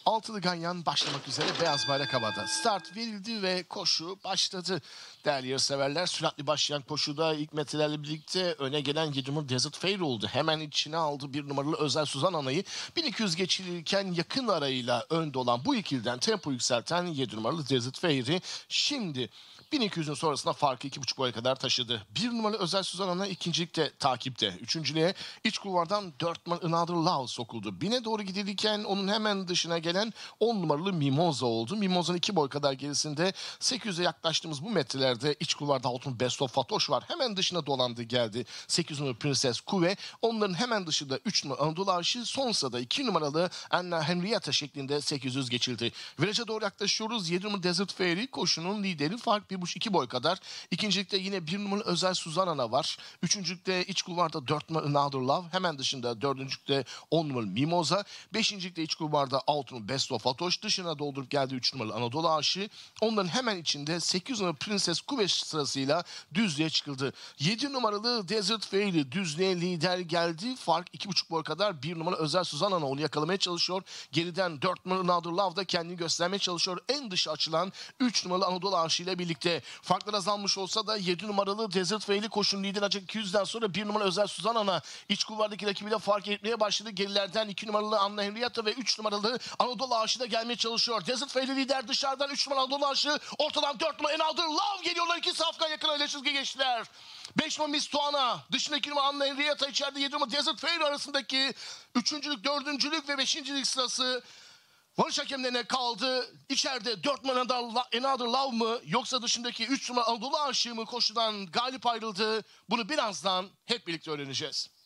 Altılı ganyan başlamak üzere, beyaz bayrak havada. Start verildi ve koşu başladı. Değerli yarışseverler, süratli başlayan koşuda ilk metrelerle birlikte öne gelen 7 numaralı Desert Fair oldu. Hemen içine aldı 1 numaralı Özel Suzan Ana'yı. 1200 geçilirken yakın arayla önde olan bu ikiliden tempo yükselten 7 numaralı Desert Fair'i şimdi 1200'ün sonrasında farkı 2,5 boya kadar taşıdı. 1 numaralı Özel Suzan Ana ikincilikte takipte. Üçüncülüğe iç kulvardan 4 numaralı Another Love sokuldu. 1000'e doğru gidilirken onun hemen dışına gelen 10 numaralı Mimosa oldu. Mimosa'nın 2 boy kadar gerisinde 800'e yaklaştığımız bu metrelerde iç kulvarda Altın Best of Fatoş var. Hemen dışına dolandı geldi. 8 numaralı Princess Kuve. Onların hemen dışında 3 numaralı Anadolu Arşı. Son sırada 2 numaralı Anna Henrietta şeklinde 800 geçildi. Viraja doğru yaklaşıyoruz. 7 numaralı Desert Fairy koşunun lideri. Fark 1,5-2 boy kadar. İkincilikte yine 1 numaralı Özel Suzan Ana var. Üçüncülükte iç kulvarda 4 numaralı Another Love. Hemen dışında dördüncülükte 10 numaralı Mimosa. Beşincilikte iç kulvarda Altın Best of Fatoş. Dışına doldurup geldi 3 numaralı Anadolu Arşı. Onların hemen içinde 8 numaralı Princess Kuve sırasıyla düzlüğe çıkıldı. 7 numaralı Desert Fairy düzlüğe lider geldi. Fark 2,5 boy kadar. 1 numaralı Özel Suzan Ana onu yakalamaya çalışıyor. Geriden 4 numaralı Another Love da kendini göstermeye çalışıyor. En dışa açılan 3 numaralı Anadolu Arşı ile birlikte. Farklar azalmış olsa da 7 numaralı Desert Fairy koşunun lideri, ancak 200'den sonra 1 numaralı Özel Suzan Ana iç kulvardaki rakibiyle fark etmeye başladı. Gerilerden 2 numaralı Anna Henrietta ve 3 numaralı Anadolu Arşı da gelmeye çalışıyor. Desert Fairy lider, dışarıdan 3 numaralı Anadolu Arşı, ortadan 4 numaralı Another Love geliyorlar. İki safkan yakın öyle çizgi geçtiler. 5 numaralı Miss Tuana, dışındaki numaralı Anna Henrietta, içeride 7 numaralı Desert Fairy arasındaki 3. 4. ve 5. sırası varış hakemlerine kaldı. İçeride 4 numaralı Another Love mı yoksa dışındaki 3 numaralı Anadolu Arşı mı koşudan galip ayrıldı? Bunu birazdan hep birlikte öğreneceğiz.